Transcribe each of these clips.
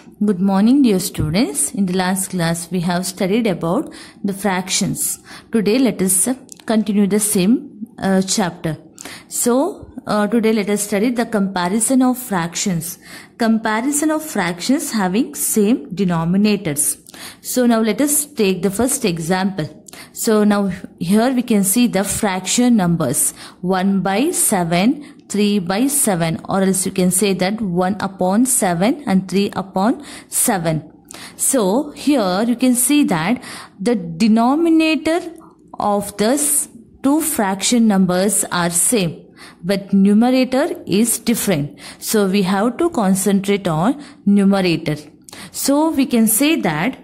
Good morning, dear students. In the last class, we have studied about the fractions. Today, let us continue the same chapter. Today let us study the comparison of fractions. Comparison of fractions having same denominators. So now let us take the first example. So now here we can see the fraction numbers 1 by 7, 3 by 7, or else you can say that 1 upon 7 and 3 upon 7. So here you can see that the denominator of this two fraction numbers are same, but numerator is different. So we have to concentrate on numerator. So we can say that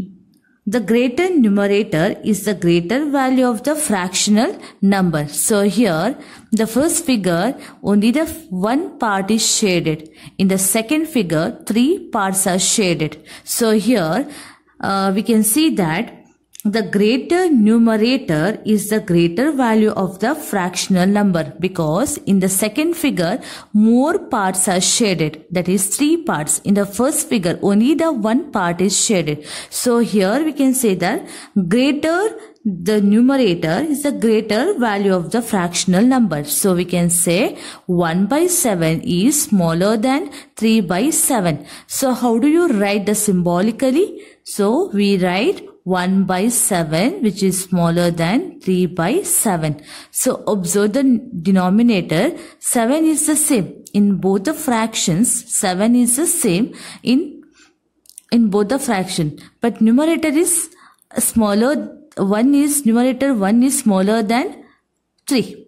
the greater numerator is the greater value of the fractional number. So here the first figure only the one part is shaded. In the second figure 3 parts are shaded. So here we can see that the greater numerator is the greater value of the fractional number, because in the second figure more parts are shaded, that is 3 parts. In the first figure only the one part is shaded. So here we can say that greater the numerator is the greater value of the fractional number. So we can say 1 by 7 is smaller than 3 by 7. So how do you write the symbolically? So we write 1 by 7, which is smaller than 3 by 7. So observe the denominator. 7 is the same in both the fractions. 7 is the same in both the fraction, but numerator is smaller. Numerator 1 is smaller than 3.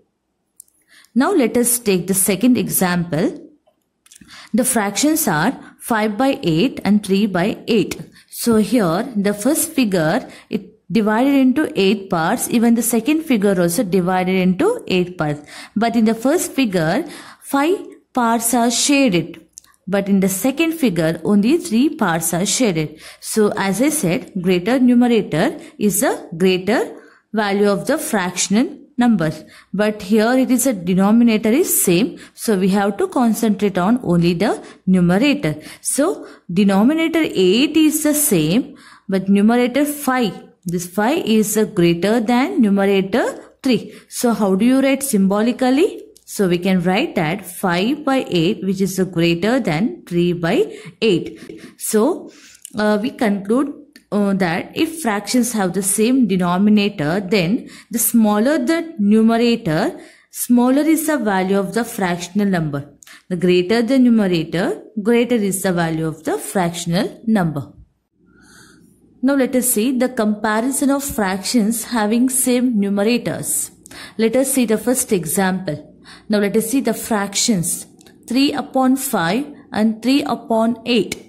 Now let us take the second example. The fractions are 5 by 8 and 3 by 8. So here the first figure it divided into 8 parts. Even the second figure also divided into 8 parts. But in the first figure 5 parts are shaded. But in the second figure only 3 parts are shaded. So as I said, greater numerator is a greater value of the fractional number. But here it is a denominator is same. So we have to concentrate on only the numerator. So denominator 8 is the same, but numerator 5. This 5 is greater than numerator 3. So how do you write symbolically? So we can write that 5 by 8, which is greater than 3 by 8. So we conclude that if fractions have the same denominator, then the smaller the numerator, smaller is the value of the fractional number. The greater the numerator, greater is the value of the fractional number. Now let us see the comparison of fractions having same numerators. Let us see the first example. Now let us see the fractions 3 upon 5 and 3 upon 8.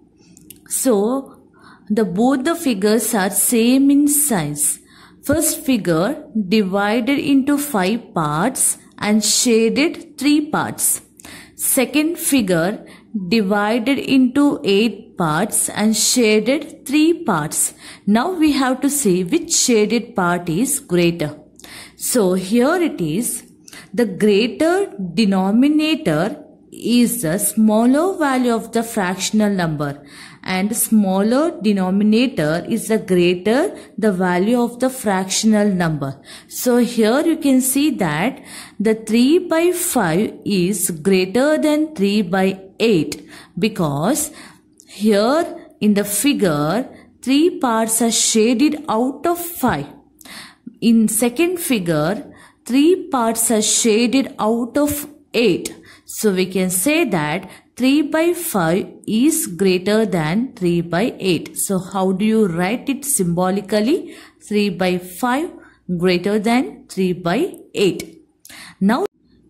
So both the figures are same in size. First figure divided into 5 parts and shaded 3 parts. Second figure divided into 8 parts and shaded 3 parts. Now we have to see which shaded part is greater. So here it is. The greater denominator is the smaller value of the fractional number, and smaller denominator is the greater the value of the fractional number. So here you can see that the 3 by 5 is greater than 3 by 8, because here in the figure 3 parts are shaded out of 5. In second figure 3 parts are shaded out of 8. So we can say that 3 by 5 is greater than 3 by 8. So how do you write it symbolically? 3 by 5 greater than 3 by 8. Now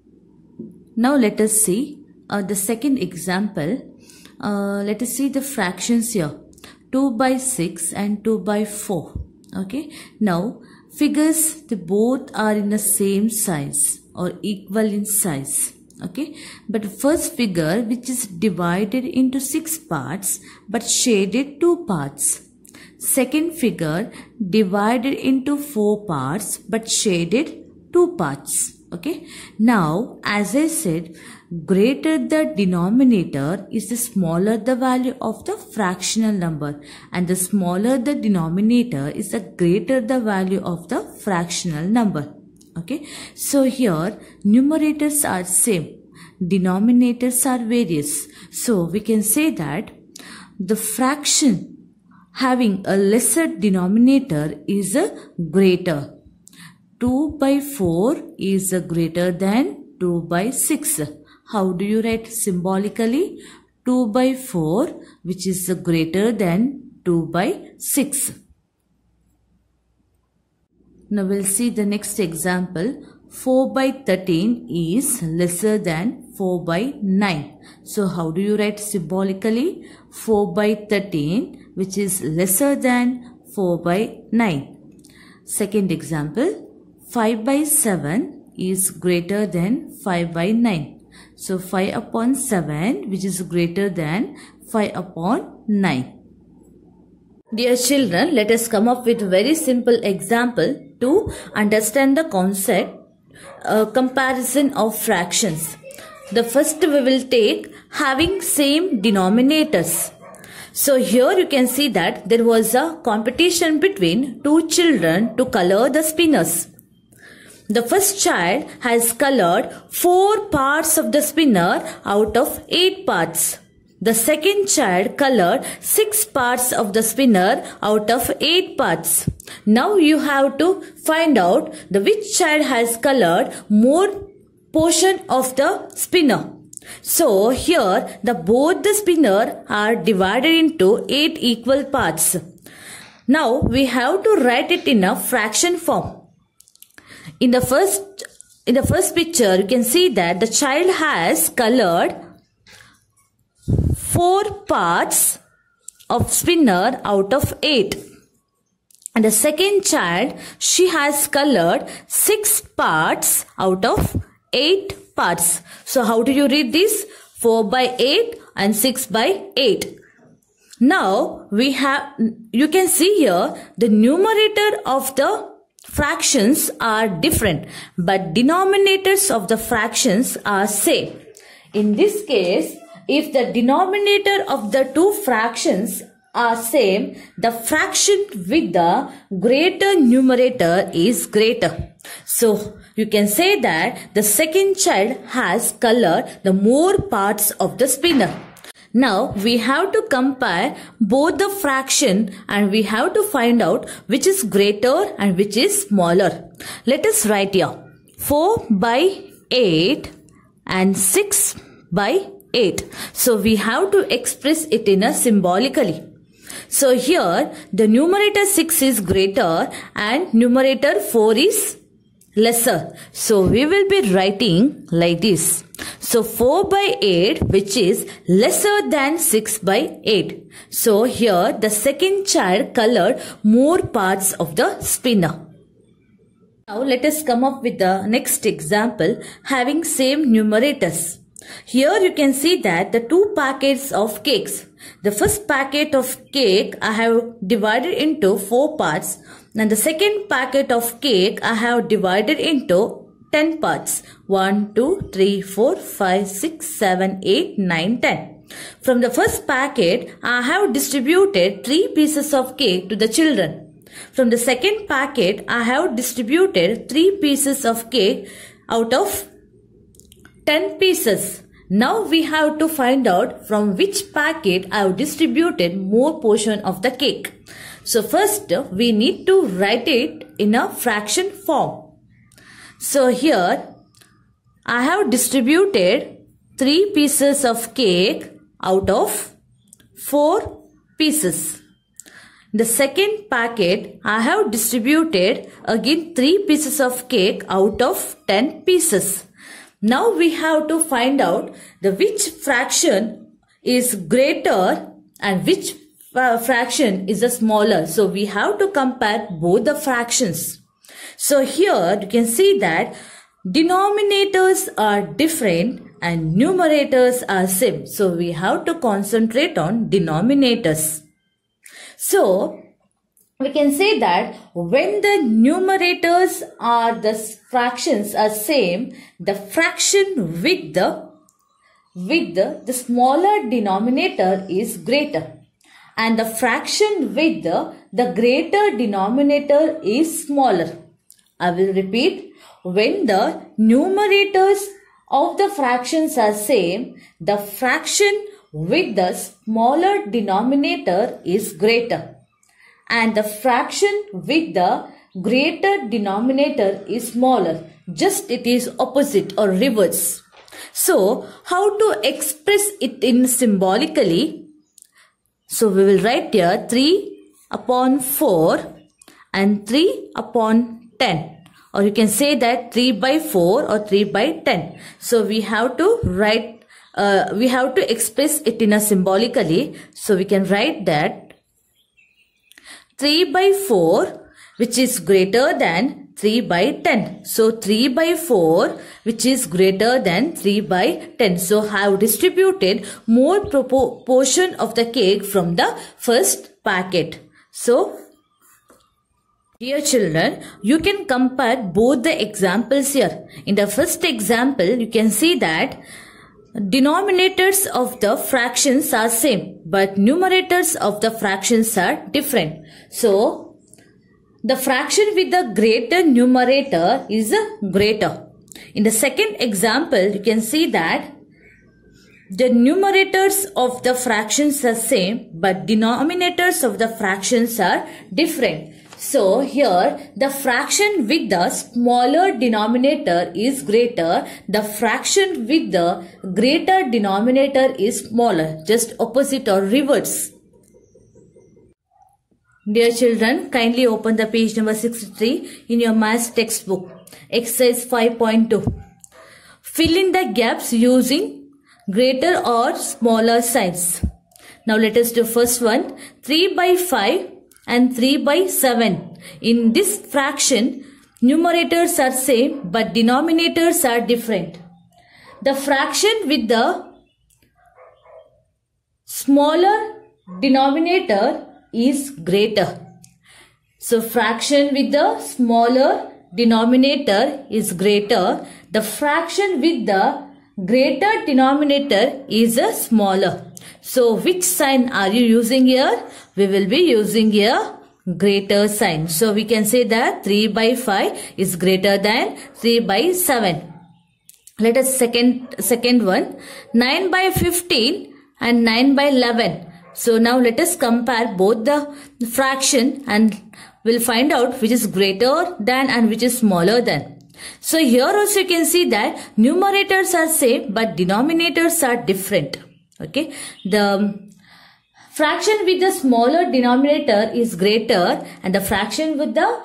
let us see the second example. Let us see the fractions here. 2 by 6 and 2 by 4. Okay. Now figures, they both are in the same size or equal in size. Okay, but first figure which is divided into 6 parts but shaded 2 parts. Second figure divided into 4 parts but shaded 2 parts. Okay, now as I said, greater the denominator is the smaller the value of the fractional number, and the smaller the denominator is the greater the value of the fractional number. Okay, so here numerators are same, denominators are various. So we can say that the fraction having a lesser denominator is a greater. 2 by 4 is a greater than 2 by 6. How do you write symbolically? 2 by 4, which is greater than 2 by 6. Now we'll see the next example. 4 by 13 is lesser than 4 by 9. So how do you write symbolically? 4 by 13, which is lesser than 4 by 9. Second example. 5 by 7 is greater than 5 by 9. So 5 upon 7, which is greater than 5 upon 9. Dear children, let us come up with a very simple example to understand the concept comparison of fractions. The first we will take having same denominators. So here you can see that there was a competition between two children to color the spinners. The first child has colored 4 parts of the spinner out of 8 parts. The second child colored 6 parts of the spinner out of 8 parts. Now you have to find out which child has colored more portion of the spinner. So here both the spinner are divided into 8 equal parts. Now we have to write it in a fraction form. In the first picture, you can see that the child has colored 4 parts of spinner out of 8. And the second child, she has colored 6 parts out of 8 parts. So how do you read this? 4 by 8 and 6 by 8. Now you can see here the numerator of the fractions are different, but denominators of the fractions are same. In this case, if the denominator of the two fractions are same, the fraction with the greater numerator is greater. So you can say that the second child has colored the more parts of the spinner. Now we have to compare both the fraction and we have to find out which is greater and which is smaller. Let us write here 4 by 8 and 6 by 8. So we have to express it in a symbolically. So here the numerator 6 is greater and numerator 4 is lesser. So we will be writing like this. So 4 by 8, which is lesser than 6 by 8. So here the second child colored more parts of the spinner. Now let us come up with the next example having same numerators. Here you can see that the 2 packets of cakes. The first packet of cake I have divided into 4 parts, and the second packet of cake I have divided into 10 parts. 1, 2, 3, 4, 5, 6, 7, 8, 9, 10. From the first packet, I have distributed 3 pieces of cake to the children. From the second packet, I have distributed 3 pieces of cake out of 10 pieces. Now we have to find out from which packet I have distributed more portion of the cake. So first we need to write it in a fraction form. So here I have distributed 3 pieces of cake out of 4 pieces. The second packet I have distributed again 3 pieces of cake out of 10 pieces. Now we have to find out which fraction is greater and which fraction is the smaller. So we have to compare both the fractions. So here you can see that denominators are different and numerators are same. So we have to concentrate on denominators. So we can say that when the numerators are the fractions are same, the fraction with the with the smaller denominator is greater, and the fraction with the greater denominator is smaller. I will repeat. When the numerators of the fractions are same, the fraction with the smaller denominator is greater, and the fraction with the greater denominator is smaller. Just it is opposite or reverse. So how to express it in symbolically? So we will write here 3 upon 4 and 3 upon 10. Or you can say that 3 by 4 or 3 by 10. So we have to write, we have to express it in a symbolically. So we can write that 3 by 4 which is greater than 3 by 10. So 3 by 4 which is greater than 3 by 10. So have distributed more portion of the cake from the first packet. So dear children, you can compare both the examples here. In the first example, you can see that denominators of the fractions are same, but numerators of the fractions are different. So, the fraction with the greater numerator is greater. In the second example, you can see that the numerators of the fractions are same, but denominators of the fractions are different. So here the fraction with the smaller denominator is greater. The fraction with the greater denominator is smaller. Just opposite or reverse. Dear children, kindly open the page number 63 in your maths textbook. Exercise 5.2. Fill in the gaps using greater or smaller signs. Now let us do first one. 3 by 5 and 3 by 7. In this fraction, numerators are same but denominators are different. The fraction with the smaller denominator is greater. So fraction with the smaller denominator is greater. The fraction with the greater denominator is smaller. So which sign are you using here? We will be using here greater sign. So we can say that 3 by 5 is greater than 3 by 7. Let us second one. 9 by 15 and 9 by 11. So now let us compare both the fraction and we'll find out which is greater than and which is smaller than. So here also you can see that numerators are same but denominators are different. Okay, the fraction with the smaller denominator is greater and the fraction with the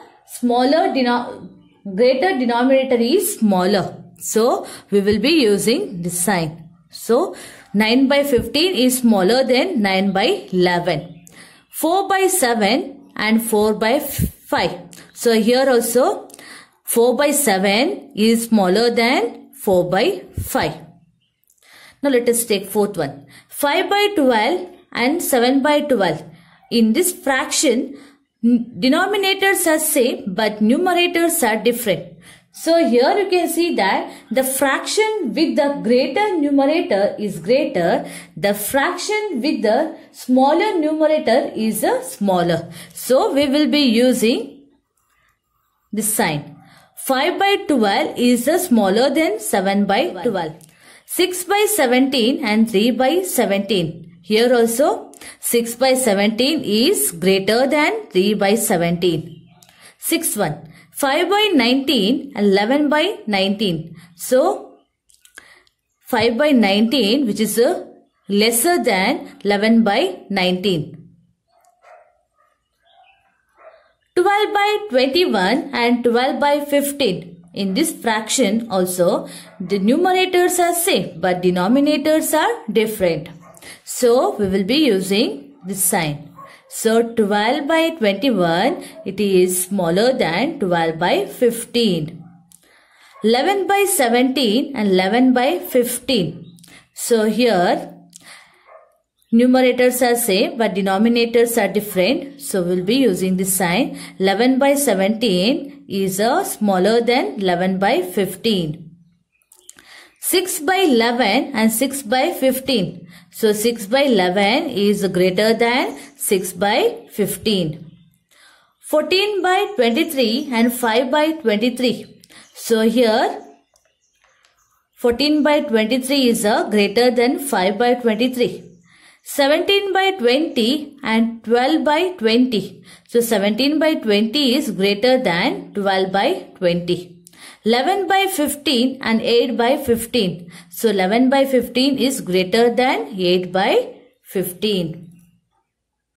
greater denominator is smaller. So we will be using this sign. So 9 by 15 is smaller than 9 by 11. 4 by 7 and 4 by 5. So here also 4 by 7 is smaller than 4 by 5. Now let us take fourth one. 5 by 12 and 7 by 12. In this fraction, denominators are same but numerators are different. So here you can see that the fraction with the greater numerator is greater. The fraction with the smaller numerator is smaller. So we will be using this sign. 5 by 12 is smaller than 7 by 12. 6 by 17 and 3 by 17. Here also 6 by 17 is greater than 3 by 17. 6th one. 5 by 19 and 11 by 19. So 5 by 19 which is lesser than 11 by 19. 12 by 21 and 12 by 15. In this fraction also the numerators are same but denominators are different. So we will be using this sign. So 12 by 21 it is smaller than 12 by 15. 11 by 17 and 11 by 15. So here numerators are same but denominators are different. So we will be using this sign. 11 by 17 is smaller than 11 by 15. 6 by 11 and 6 by 15. So 6 by 11 is greater than 6 by 15. 14 by 23 and 5 by 23. So here 14 by 23 is greater than 5 by 23. 17 by 20 and 12 by 20. So 17 by 20 is greater than 12 by 20. 11 by 15 and 8 by 15. So 11 by 15 is greater than 8 by 15.